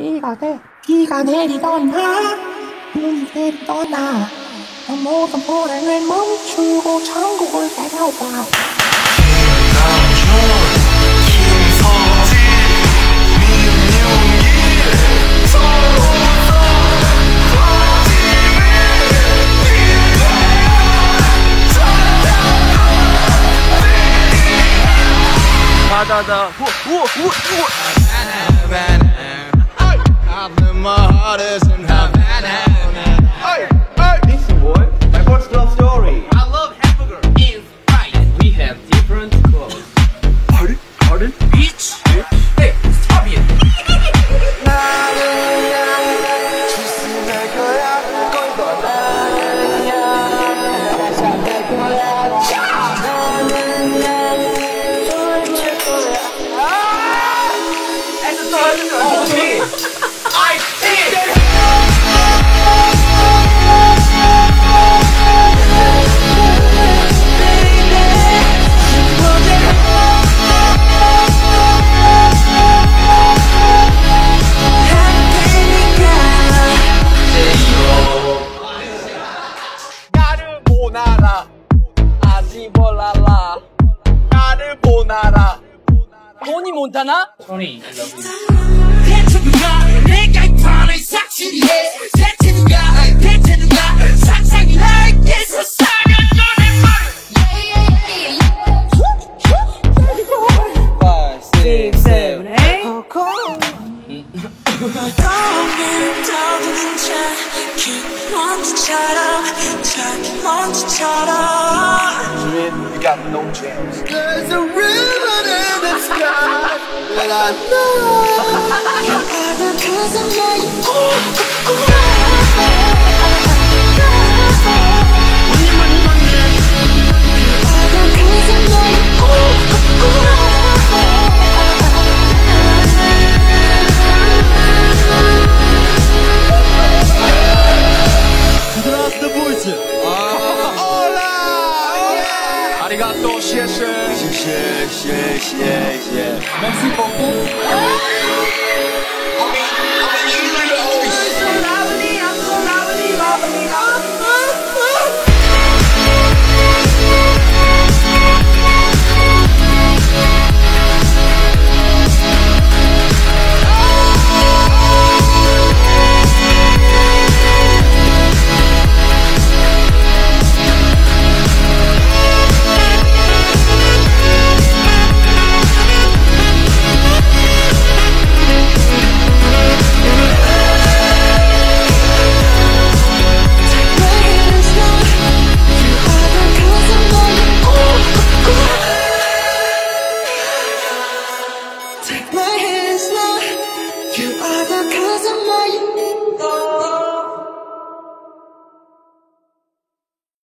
비가 내리던 날 눈이 내리던 날 모든 불행을 멈추고 천국을 따라와 다다다 My heart is in Havana. Listen boy, my first love story. I love hamburger in fries. And we have different clothes. Pardon? Bitch! Hey, stop it! I did! 나를 보나라 아직 몰라라 나를 보나라 토니 몬타나? 토니, I love you. 대체 누가 내가 이 판을 삭제해 대체 누가 상상이 나에게서 사면 너네 말 5, 6, 7, 8 Dream, you got no chance. There's a ribbon in the sky that I Здравствуйте! Hola! Arigato, 谢谢. Merci beaucoup. Take my hands now, you are the cause of my